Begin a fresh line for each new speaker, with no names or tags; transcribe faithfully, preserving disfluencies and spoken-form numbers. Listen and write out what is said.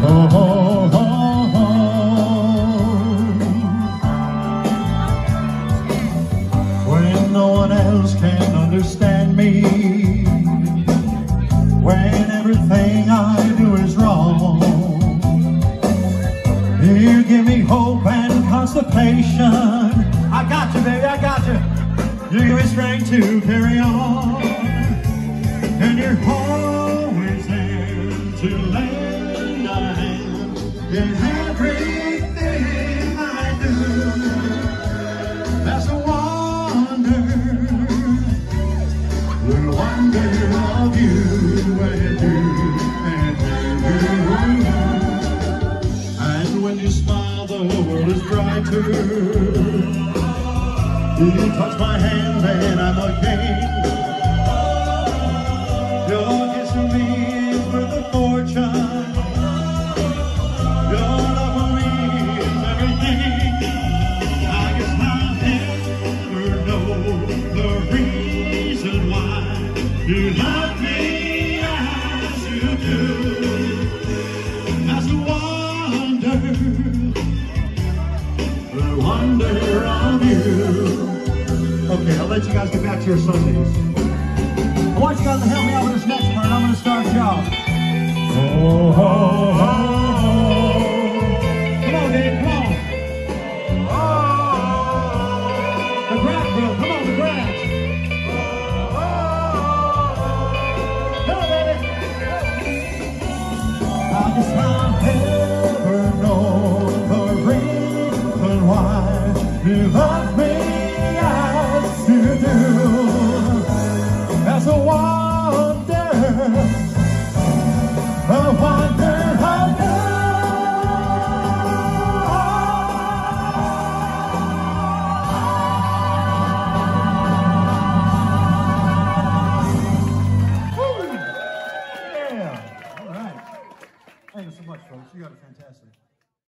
Oh, oh, oh, oh. When no one else can understand me, when everything I do is wrong, you give me hope and constipation. I got you, baby, I got you. You give me strength to carry on, and you're always there to lend a hand in everything I do. That's a wonder, the wonder of you and you and you. And when you smile, the world is brighter. You touch my hand and I'm a king. Your kiss for me is worth a fortune. Your love for me is everything. I guess I'll never know the reason why you love me as you do. That's a wonder, the wonder of you. Okay, I'll let you guys get back to your Sundays. I want you guys to help me out with this next part. I'm going to start y'all. Oh, oh, oh, oh. Come on, Dave, come on. Oh, the grass, bro. Come on, the grass. Come on, baby. I guess I'll never know the reason why you love me. That's a wonder, a wonder of love. Yeah, all right. Thank you so much, folks. You guys are fantastic.